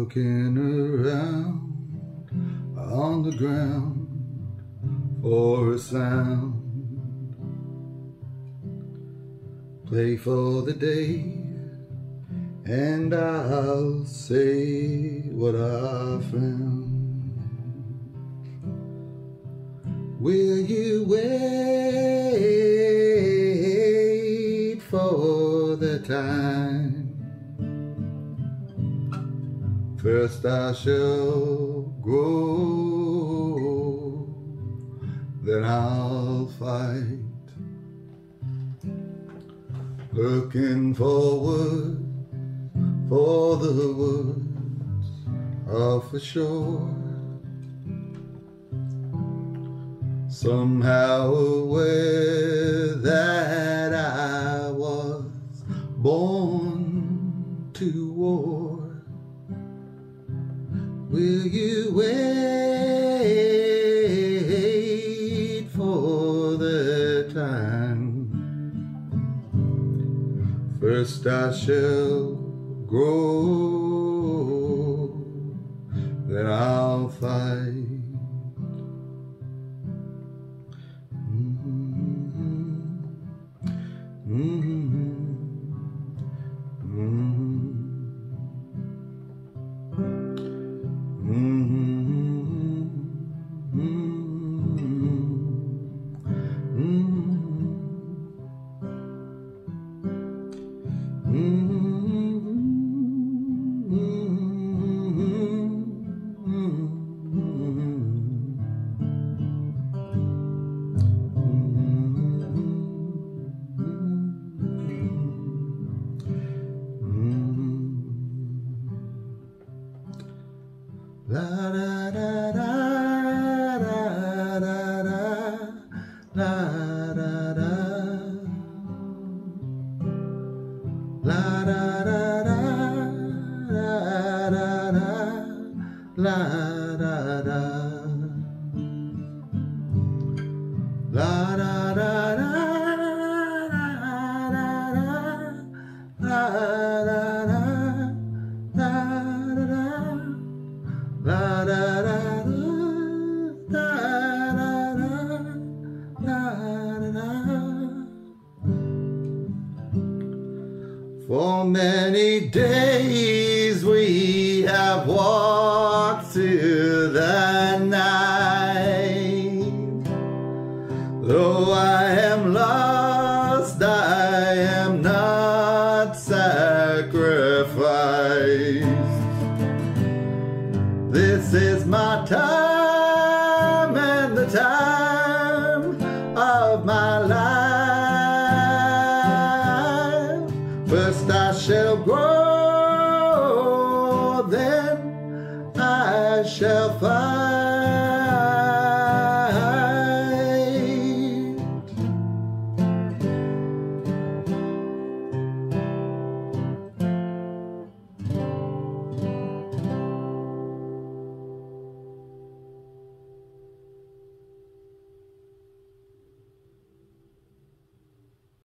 looking around on the ground for a sound. Play for the day, and I'll say what I found. Will you wait for the time? First I shall grow, then I'll fight. Looking forward for the words off the shore. Somehow aware that I was born to war. Will you wait for the time? First I shall grow, then I'll fight. La da da da da da da la da da la da da da da da la da da la da da da la da da la da da da da da. For many days we have walked through the night. Though I am lost, I am not sacrificed. This is my time and the time of my life. First I shall grow, then I shall fight.